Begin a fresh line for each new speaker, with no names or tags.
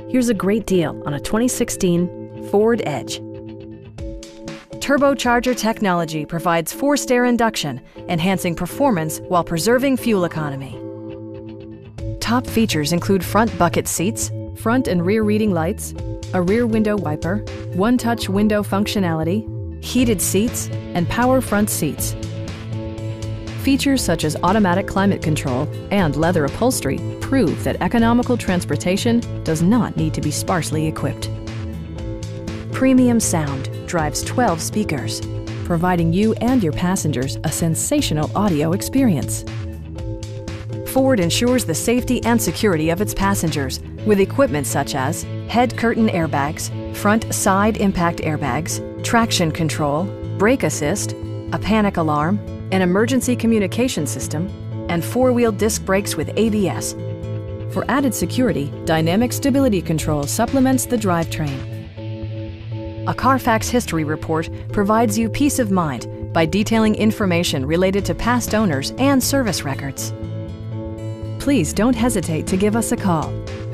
Here's a great deal on a 2016 Ford Edge. Turbocharger technology provides forced air induction, enhancing performance while preserving fuel economy. Top features include front bucket seats, front and rear reading lights, a rear window wiper, one-touch window functionality, heated seats, and power front seats. Features such as automatic climate control and leather upholstery prove that economical transportation does not need to be sparsely equipped. Premium sound drives 12 speakers, providing you and your passengers a sensational audio experience. Ford ensures the safety and security of its passengers with equipment such as head curtain airbags, front side impact airbags, traction control, brake assist, a panic alarm, an emergency communication system, and four-wheel disc brakes with ABS. For added security, dynamic stability control supplements the drivetrain. A Carfax history report provides you peace of mind by detailing information related to past owners and service records. Please don't hesitate to give us a call.